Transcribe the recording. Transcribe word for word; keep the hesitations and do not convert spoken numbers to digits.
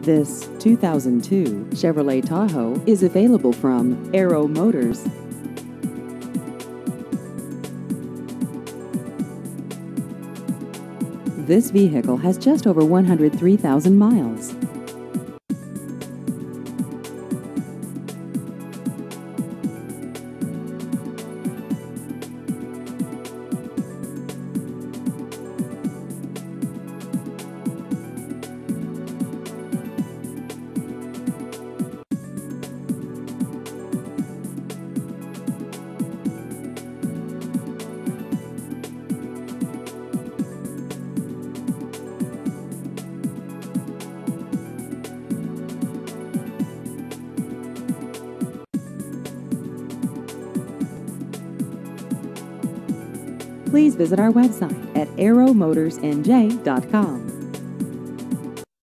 This two thousand two Chevrolet Tahoe is available from Arrow Motors. This vehicle has just over one hundred three thousand miles. Please visit our website at arrow motors n j dot com.